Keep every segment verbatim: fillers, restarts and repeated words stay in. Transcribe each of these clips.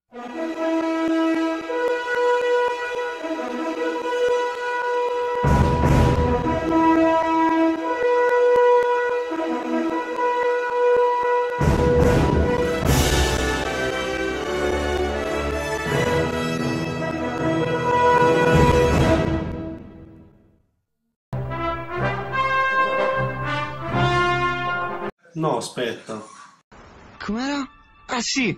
No, aspetta. Com'era? Ah sì!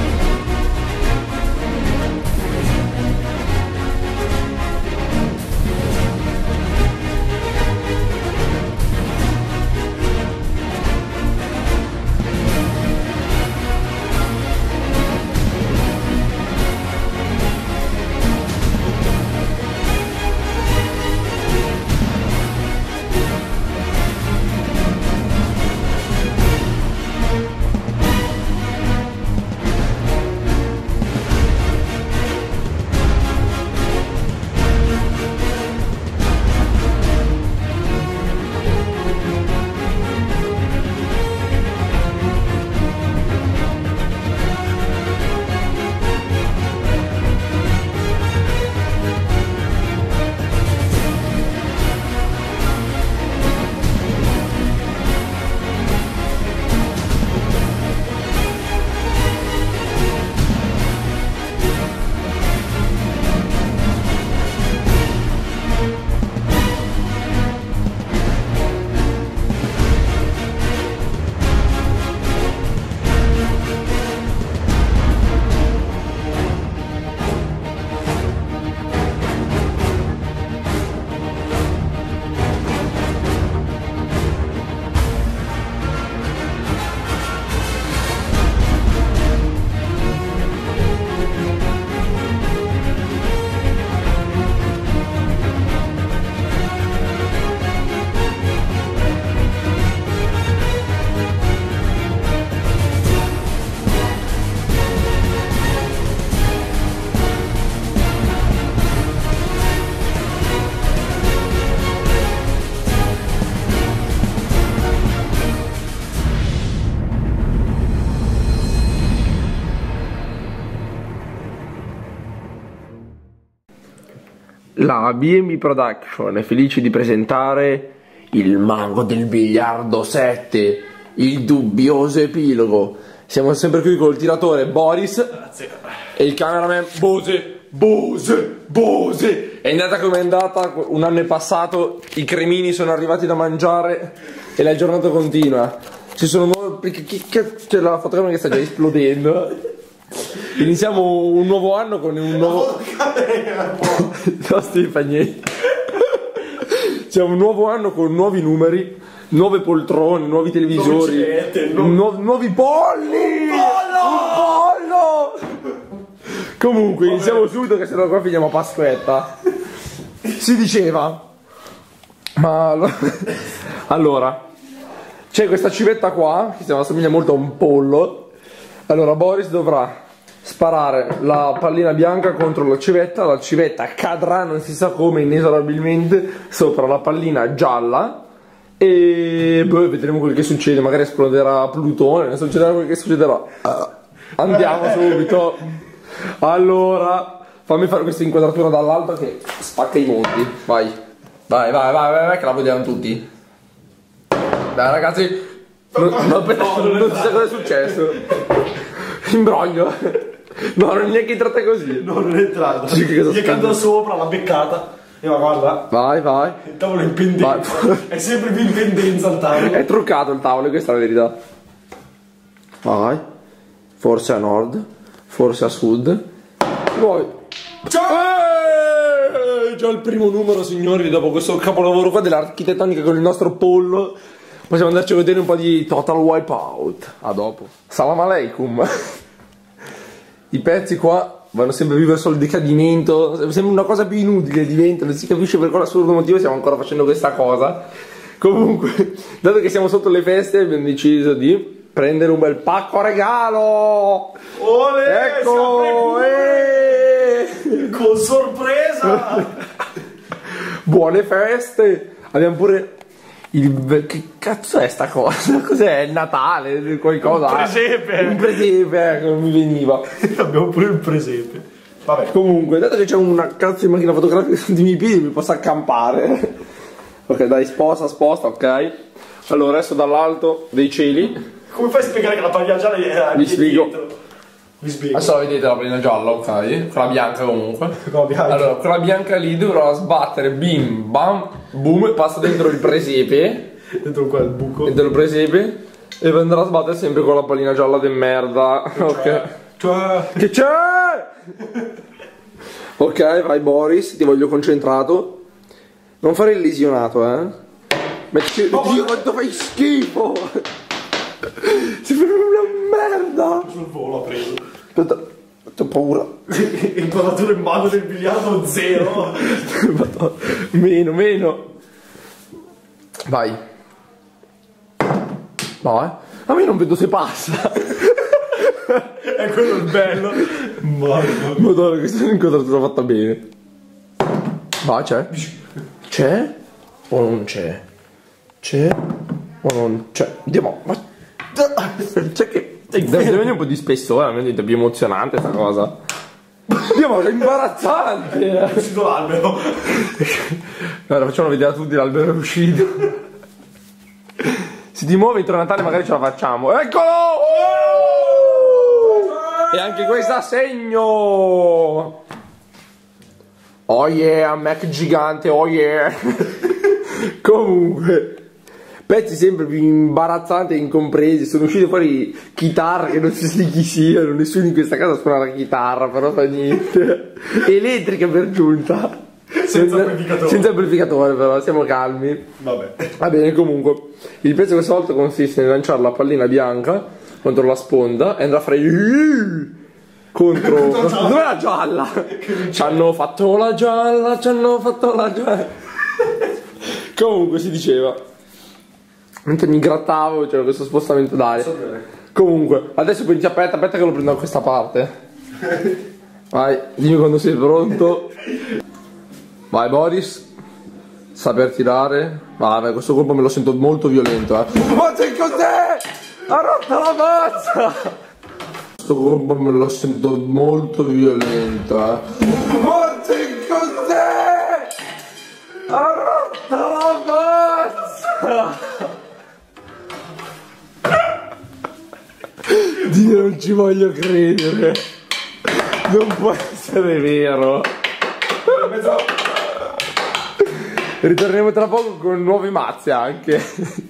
La B and B Production è felice di presentare il mago del biliardo sette, il dubbioso epilogo. Siamo sempre qui col tiratore Boris. Grazie. E il cameraman Bose. Bose, Bose. È andata come è andata, un anno è passato, i cremini sono arrivati da mangiare e la giornata continua. Ci sono nuove... C'è la fotocamera che sta già esplodendo. Iniziamo un nuovo anno con un nuovo... No, Steve, fa niente. C'è un nuovo anno con nuovi numeri, nuove poltrone, nuovi televisori, nuove nu nu nuovi polli! Un pollo! Un pollo! Comunque, iniziamo subito che sennò qua finiamo a Pasquetta. Si diceva... Ma... Allora... C'è questa civetta qua, che si assomiglia molto a un pollo. Allora, Boris dovrà sparare la pallina bianca contro la civetta, la civetta cadrà non si sa come inesorabilmente sopra la pallina gialla e boh, vedremo quel che succede, magari esploderà Plutone, succederà quel che succederà. Uh, andiamo subito. Allora, fammi fare questa inquadratura dall'alto che spacca i mondi. Vai, vai, vai, vai, vai, vai che la vediamo tutti. Dai ragazzi, non, non, non, non si sa cosa è successo. Imbroglio. No, non è neanche entrata così. No, non è entrata. Sì, che cosa gli è caduta sopra, l'ha beccata. E ma guarda. Vai, vai. Il tavolo è in pendenza. Vai. È sempre più in pendenza il tavolo. È truccato il tavolo, questa è la verità. Vai. Forse a nord, forse a sud. Poi. Ciao! Già il primo numero, signori, dopo questo capolavoro qua dell'architettonica con il nostro pollo. Possiamo andarci a vedere un po' di Total Wipeout. A dopo. Salam aleikum. I pezzi qua vanno sempre più verso il decadimento. Sembra una cosa più inutile, diventa. Non si capisce per quale assurdo motivo stiamo ancora facendo questa cosa. Comunque, dato che siamo sotto le feste, abbiamo deciso di prendere un bel pacco regalo. Olè, ecco! Eh! Con sorpresa! Buone feste! Abbiamo pure Il... Che cazzo è sta cosa? Cos'è? Il Natale? Qualcosa? Un presepe! Un presepe, che non mi veniva. Abbiamo pure il presepe. Vabbè. Comunque, dato che c'è una cazzo di macchina fotografica sotto i miei piedi, mi posso accampare. Ok, dai, sposta, sposta, ok. Allora, adesso dall'alto dei cieli. Come fai a spiegare che la pallina gialla è Vi spiego. dietro? Vi spiego. Adesso la vedete la pallina gialla, ok? Quella bianca comunque. No, bianca. Allora, quella bianca lì dovrà sbattere, bim, bam, boom, passa dentro il presepe. Dentro qua il buco. Dentro il presepe. E andrà a sbattere sempre con la pallina gialla de merda. Ok. Cioè... Che c'è? Ok, vai Boris, ti voglio concentrato. Non fare il lesionato, eh. Metti... Oh, Dio, quanto fai schifo! Sembra una merda! sul volo ha preso. Aspetta, ho paura. Imparatura in mano del biliardo zero. Meno, meno. Vai. No, eh. A me non vedo se passa. È quello il bello. Madonna. Madonna, questa inquadratura fatta bene. Va, c'è? C'è? O non c'è? C'è? O non c'è? Andiamo. Ma... C'è che... Deve venire un po' di spessore, mi dite, più emozionante sta cosa. Dio, ma è imbarazzante! È uscito l'albero. Allora, facciamo vedere a tutti l'albero è uscito. Se ti muove entro Natale magari ce la facciamo. Eccolo! E anche questa a segno! Oh yeah, Mac gigante, oh yeah! Comunque, pezzi sempre più imbarazzanti e incompresi. Sono uscite fuori chitarre che non si sa chi siano. Nessuno in questa casa suona la chitarra, però fa niente. Elettriche per giunta. Senza amplificatore. Senza amplificatore, però, siamo calmi. Vabbè. Va bene, comunque. Il pezzo questa volta consiste nel lanciare la pallina bianca contro la sponda e andrà a fare contro. Dov'è la gialla? Ci hanno fatto la gialla, ci hanno fatto la gialla. Comunque si diceva. Mentre mi grattavo c'era questo spostamento d'aria. Comunque, adesso quindi aspetta, aspetta che lo prendo da questa parte. Vai, dimmi quando sei pronto. Vai Boris. Saper tirare. Vabbè, questo colpo me lo sento molto violento, eh. Ma che cos'è? Ha rotto la mazza! Questo colpo me lo sento molto violento, eh. Ma che cos'è? Ha rotto la mazza! Dio, non ci voglio credere. Non può essere vero. Ritorneremo tra poco con nuove mazze anche.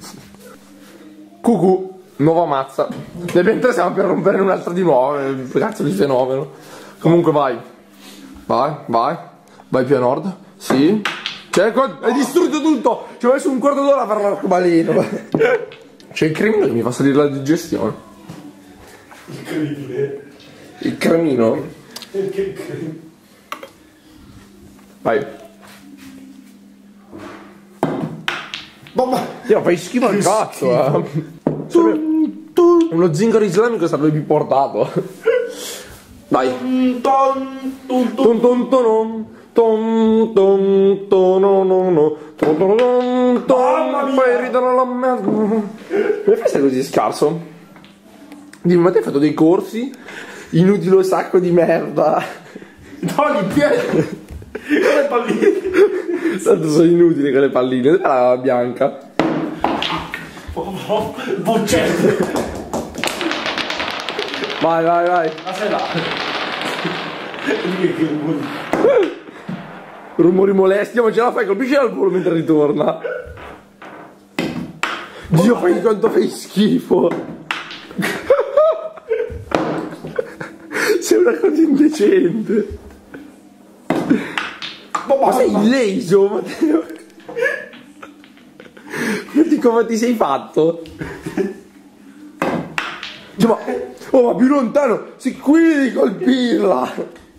Cucù, nuova mazza. Nel mentre stiamo per rompere un'altra di nuovo. Cazzo di fenomeno. Comunque vai. Vai, vai. Vai più a nord. Sì. Cioè, hai distrutto tutto. Ci ho messo un quarto d'ora per l'arcobaleno. C'è il cremino che mi fa salire la digestione. Il crimine. Il cremino? Che crimine. Vai. Mamma. Io fai schifo al cazzo, eh. Uno zingaro islamico sarebbe più portato. Vai. Ton ton ton ton ton ton ton ton ton. Poi ridono la merda. Come fai a essere così scarso? Dimmi, ma te hai fatto dei corsi? Inutile sacco di merda. No, li piedi. Con le palline. Tanto sono inutili quelle palline. Dov'è la bianca? Oh, boccetto. Vai, vai, vai. Ma sei là. Che rumori. Rumori molesti, ma ce la fai, colpisci al volo mentre ritorna. Dio, fai quanto fai schifo. Sei una cosa indecente. Ma sei illeso, Matteo. Ma di come ti sei fatto? Cioè, ma... Oh, ma più lontano, si qui devi colpirla.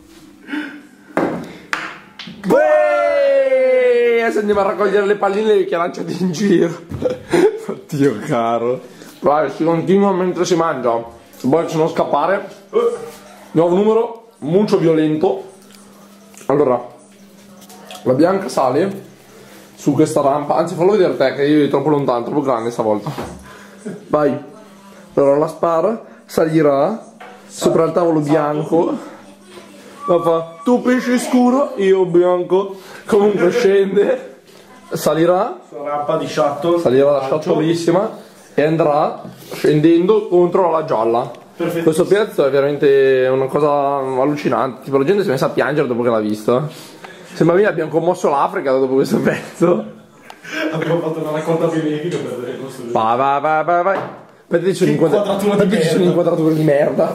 Beh, adesso andiamo a raccogliere le palline che ha lanciato in giro. Oddio caro. Vai, si continua mentre si mangia. Poi se non scappare. Nuovo numero, molto violento. Allora, la bianca sale su questa rampa. Anzi, fallo vedere te, che io è troppo lontano, troppo grande stavolta. Vai. Allora la spara, salirà sopra il tavolo bianco. La fa, tu pesce scuro, io bianco. Comunque scende, salirà. Sulla rampa di shuttle. Salirà la shuttlissima e andrà scendendo contro la gialla. Perfetto. Questo pezzo è veramente una cosa allucinante. Tipo la gente si è messa a piangere dopo che l'ha visto. Sembra che abbiamo commosso l'Africa dopo questo pezzo. Abbiamo fatto una raccolta benefica per ricostruire. Vai, vai, vai, vai, vai. Aspetta, ci sono, inquadra- inquadratura di Aspetta, ci sono merda. inquadrature di merda.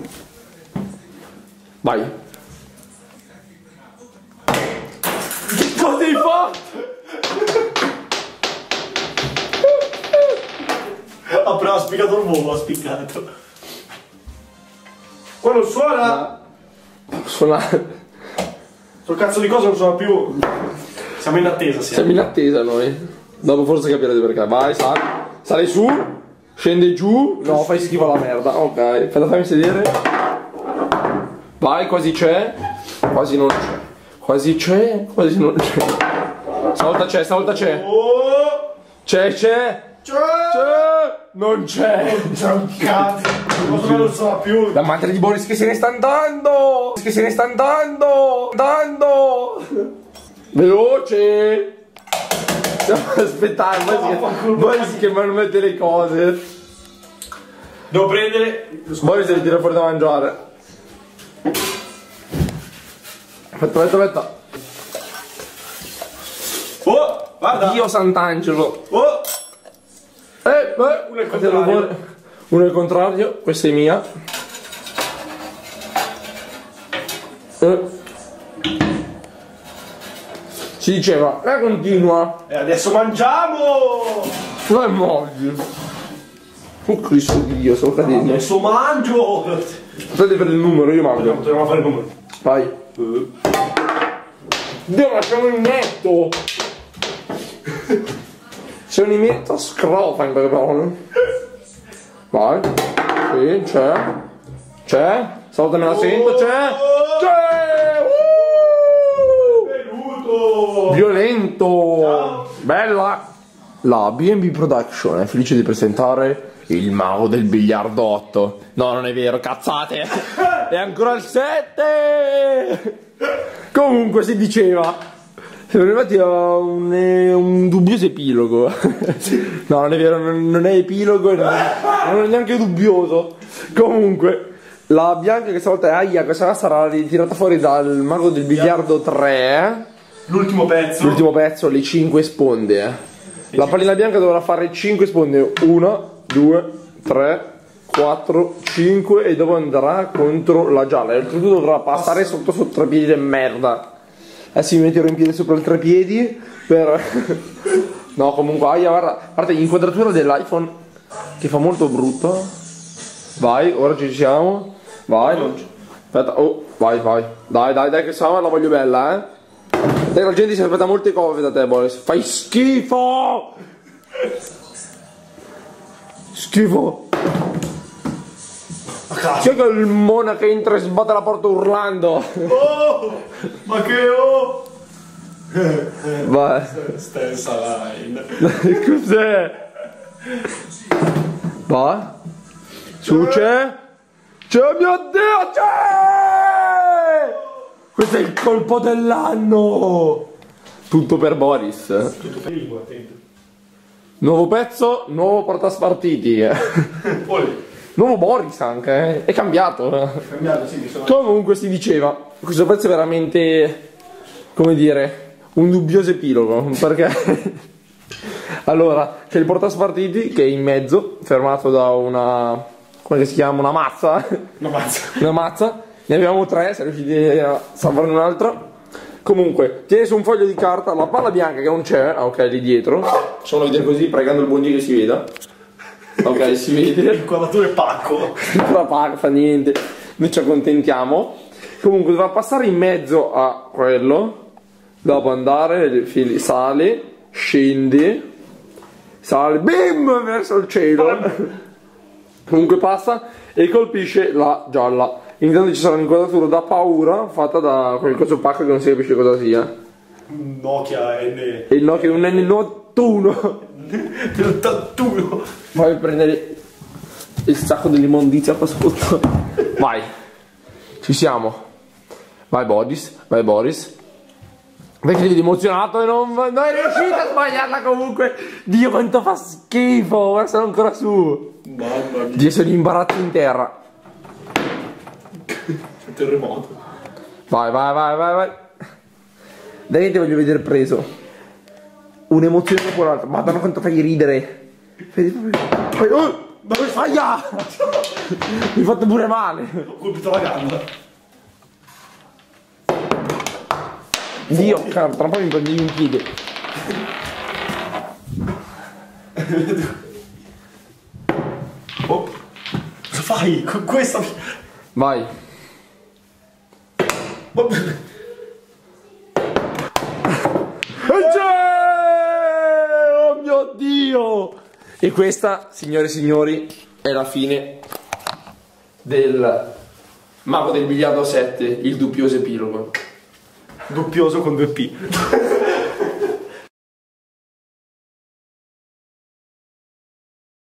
Vai. Cosa hai fatto? Ah, però ha spiccato il volo, ha spiccato. Qua non suona! Suonare. Sto cazzo di cosa non suona più. Siamo in attesa, siamo. Siamo in attesa noi. Dopo forse capirete perché. Vai, sali. Sali su. Scende giù. No, fai schifo alla merda. Ok, aspetta, fammi sedere. Vai, quasi c'è. Quasi non c'è. Quasi c'è. Quasi non c'è. Stavolta c'è, stavolta c'è. Oh! C'è, c'è. C'è! C'è. Non c'è. C'è un cazzo! Cosa non suona più? La madre di Boris che se ne sta andando. Che se ne sta andando. Andando. Veloce. Aspettate, Boris, Boris che manumette le cose. Devo prendere. Boris deve tirare fuori da mangiare. Aspetta, aspetta, aspetta. Oh! Guarda! Dio Sant'Angelo. Oh! Eh, beh, Uno è il contrario. Uno è il contrario, questa è mia. Eh. Si diceva, eh continua. E adesso mangiamo! Dove muovi? Oh Cristo di Dio, sto cadendo. Adesso mangio! Aspetta per il numero, io mangio. Dobbiamo fare il numero. Vai. Dio, ma c'è un netto! C'è un netto scrofa in parole. Vai. Sì, c'è. C'è. Stavolta me la sento, c'è. C'è! Uh! Venuto! Violento! Ciao. Bella! La B and B Production è felice di presentare il mago del biliardo otto. No, non è vero, cazzate! È ancora il sette! Comunque si diceva. Siamo arrivati a un, un dubbioso epilogo. No, non è vero, non, non è epilogo e non è, non è neanche dubbioso. Comunque, la bianca che stavolta è Aya, questa sarà ritirata fuori dal mago del biliardo tre. L'ultimo pezzo. L'ultimo pezzo, le cinque sponde. eh. La pallina bianca dovrà fare cinque sponde. uno, due, tre, quattro, cinque e dopo andrà contro la gialla. E oltretutto dovrà passare sotto sotto tre piedi di merda. Adesso mi metterò in piedi sopra il trepiedi per... No, comunque, Aya, guarda, guarda l'inquadratura dell'iPhone che fa molto brutto. Vai, ora ci siamo. Vai, non ci... Aspetta, oh, vai, vai. Dai, dai, dai, che siamo, la voglio bella, eh. Dai, la gente si aspetta molte cose da te, Boris. Fai schifo! Schifo! C'è quel mona che entra e sbatte la porta urlando. Oh! Ma che oh! Vai. Stessa line. Cos'è? Va. Su c'è. C'è, mio Dio, c'è! Questo è il colpo dell'anno. Tutto per Boris. Tutto per lingua, attento. Nuovo pezzo, nuovo portaspartiti. Olè. Nuovo Boris anche, eh. È cambiato. Cambiato, sì, mi sono... Comunque si diceva, questo pezzo è veramente, come dire, un dubbioso epilogo, perché allora c'è il portaspartiti che è in mezzo, fermato da una, come si chiama, una mazza, Una mazza. una mazza, ne abbiamo tre, siamo riusciti a salvarne un'altra. Comunque, tieni su un foglio di carta la palla bianca che non c'è, ok, lì dietro, facciamo vedere così, pregando il buon Dio che si veda. Ok, si vede. Inquadratura e pacco. La paga, fa niente, noi ci accontentiamo. Comunque dovrà passare in mezzo a quello, dopo andare, fili, sale, scende, sale, bim, verso il cielo. Comunque passa e colpisce la gialla. Intanto ci sarà un'inquadratura da paura fatta da quel coso pacco che non si capisce cosa sia. Nokia N. E il Nokia è un N novantuno. dell'ottantuno. Vai a prendere il sacco dell'immondizia qua sotto. Vai. Ci siamo. Vai Boris. Vai Boris. Perché ti vedi emozionato e non, non è riuscito a sbagliarla comunque. Dio quanto fa schifo. Ora sono ancora su. Mamma mia. Dio, sono in imbarazzo in terra. Terremoto. Vai, vai, vai, vai, vai. Dai, ti voglio vedere preso. Un'emozione dopo l'altra. Madonna quanto fai ridere. Fai proprio... Oh, ma come fai? Mi hai fatto pure male. Ho colpito la gamba. Dio, caro, tra un po' mi prendi in piede. Oh. Cosa fai? Con questa... Vai. Oh. Oh mio Dio! E questa, signore e signori, è la fine del mago del biliardo sette, il dubbioso epilogo. Doppioso con due P.